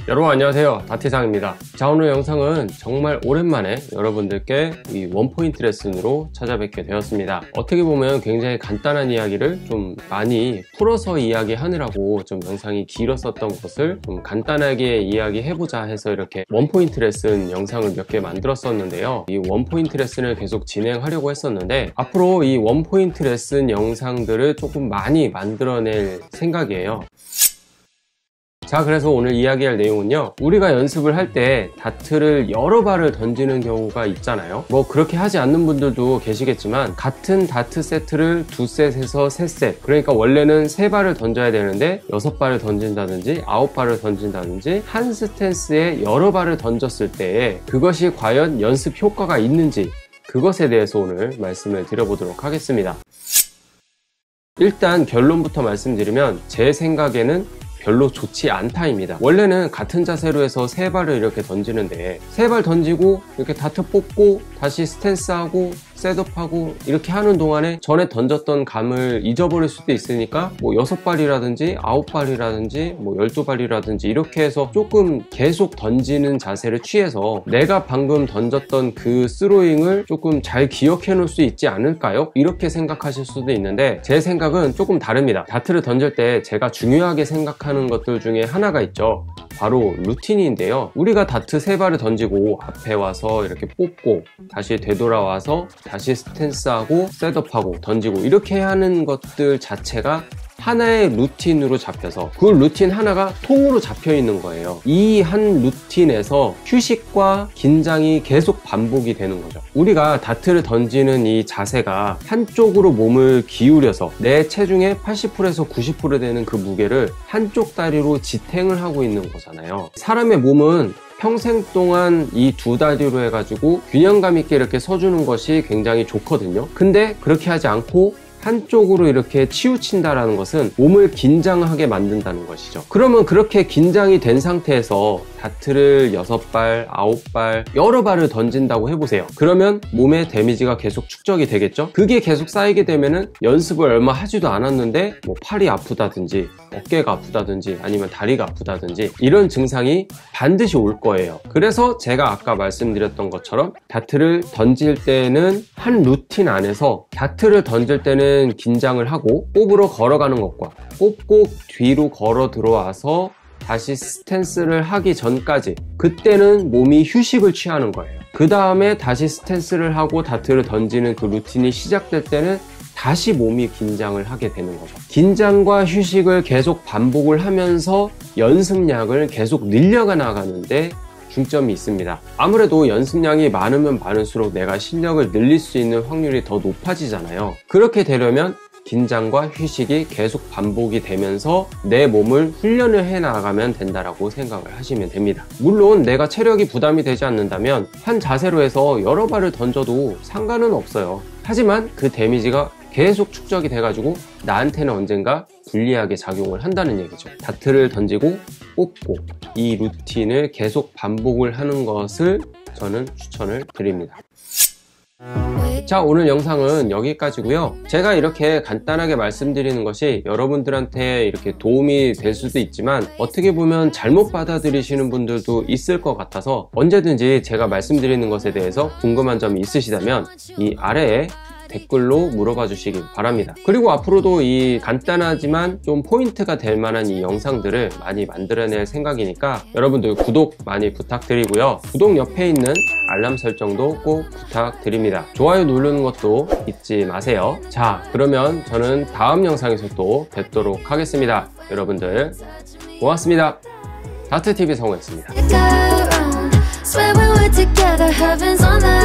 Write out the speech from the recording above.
여러분 안녕하세요, 다트상입니다. 자, 오늘 영상은 정말 오랜만에 여러분들께 이 원포인트 레슨으로 찾아뵙게 되었습니다. 어떻게 보면 굉장히 간단한 이야기를 좀 많이 풀어서 이야기하느라고 좀 영상이 길었었던 것을 좀 간단하게 이야기해보자 해서 이렇게 원포인트 레슨 영상을 몇 개 만들었었는데요. 이 원포인트 레슨을 계속 진행하려고 했었는데 앞으로 이 원포인트 레슨 영상들을 조금 많이 만들어낼 생각이에요. 자, 그래서 오늘 이야기할 내용은요, 우리가 연습을 할 때 다트를 여러 발을 던지는 경우가 있잖아요. 뭐 그렇게 하지 않는 분들도 계시겠지만 같은 다트 세트를 2셋에서 3셋, 그러니까 원래는 3발을 던져야 되는데 6발을 던진다든지 9발을 던진다든지 한 스탠스에 여러 발을 던졌을 때 그것이 과연 연습 효과가 있는지, 그것에 대해서 오늘 말씀을 드려보도록 하겠습니다. 일단 결론부터 말씀드리면 제 생각에는 별로 좋지 않다입니다. 원래는 같은 자세로 해서 3발을 이렇게 던지는데 3발 던지고 이렇게 다트 뽑고 다시 스탠스하고 셋업하고 이렇게 하는 동안에 전에 던졌던 감을 잊어버릴 수도 있으니까 뭐 6발이라든지 9발이라든지 뭐 12발이라든지 이렇게 해서 조금 계속 던지는 자세를 취해서 내가 방금 던졌던 그 스로잉을 조금 잘 기억해 놓을 수 있지 않을까요? 이렇게 생각하실 수도 있는데 제 생각은 조금 다릅니다. 다트를 던질 때 제가 중요하게 생각하는 것들 중에 하나가 있죠. 바로 루틴인데요. 우리가 다트 3발을 던지고 앞에 와서 이렇게 뽑고 다시 되돌아와서 다시 스탠스하고 셋업하고 던지고 이렇게 하는 것들 자체가 하나의 루틴으로 잡혀서 그 루틴 하나가 통으로 잡혀 있는 거예요. 이 한 루틴에서 휴식과 긴장이 계속 반복이 되는 거죠. 우리가 다트를 던지는 이 자세가 한쪽으로 몸을 기울여서 내 체중의 80%에서 90% 되는 그 무게를 한쪽 다리로 지탱을 하고 있는 거잖아요. 사람의 몸은 평생 동안 이 두 다리로 해가지고 균형감 있게 이렇게 서주는 것이 굉장히 좋거든요. 근데 그렇게 하지 않고 한쪽으로 이렇게 치우친다라는 것은 몸을 긴장하게 만든다는 것이죠. 그러면 그렇게 긴장이 된 상태에서 다트를 6발, 9발, 여러 발을 던진다고 해보세요. 그러면 몸에 데미지가 계속 축적이 되겠죠? 그게 계속 쌓이게 되면은 연습을 얼마 하지도 않았는데 뭐 팔이 아프다든지 어깨가 아프다든지 아니면 다리가 아프다든지 이런 증상이 반드시 올 거예요. 그래서 제가 아까 말씀드렸던 것처럼 다트를 던질 때는 한 루틴 안에서 다트를 던질 때는 긴장을 하고 뽑으러 걸어가는 것과 뽑고 뒤로 걸어 들어와서 다시 스탠스를 하기 전까지 그때는 몸이 휴식을 취하는 거예요. 그 다음에 다시 스탠스를 하고 다트를 던지는 그 루틴이 시작될 때는 다시 몸이 긴장을 하게 되는 거죠. 긴장과 휴식을 계속 반복을 하면서 연습량을 계속 늘려가 나가는데 중점이 있습니다. 아무래도 연습량이 많으면 많을수록 내가 실력을 늘릴 수 있는 확률이 더 높아지잖아요. 그렇게 되려면 긴장과 휴식이 계속 반복이 되면서 내 몸을 훈련을 해 나가면 된다라고 생각을 하시면 됩니다. 물론 내가 체력이 부담이 되지 않는다면 한 자세로 해서 여러 발을 던져도 상관은 없어요. 하지만 그 데미지가 계속 축적이 돼가지고 나한테는 언젠가 불리하게 작용을 한다는 얘기죠. 다트를 던지고 뽑고 이 루틴을 계속 반복을 하는 것을 저는 추천을 드립니다. 자, 오늘 영상은 여기까지고요. 제가 이렇게 간단하게 말씀드리는 것이 여러분들한테 이렇게 도움이 될 수도 있지만 어떻게 보면 잘못 받아들이시는 분들도 있을 것 같아서 언제든지 제가 말씀드리는 것에 대해서 궁금한 점이 있으시다면 이 아래에 댓글로 물어봐 주시길 바랍니다. 그리고 앞으로도 이 간단하지만 좀 포인트가 될 만한 이 영상들을 많이 만들어낼 생각이니까 여러분들 구독 많이 부탁드리고요. 구독 옆에 있는 알람 설정도 꼭 부탁드립니다. 좋아요 누르는 것도 잊지 마세요. 자, 그러면 저는 다음 영상에서 또 뵙도록 하겠습니다. 여러분들 고맙습니다. 다트TV 성우였습니다.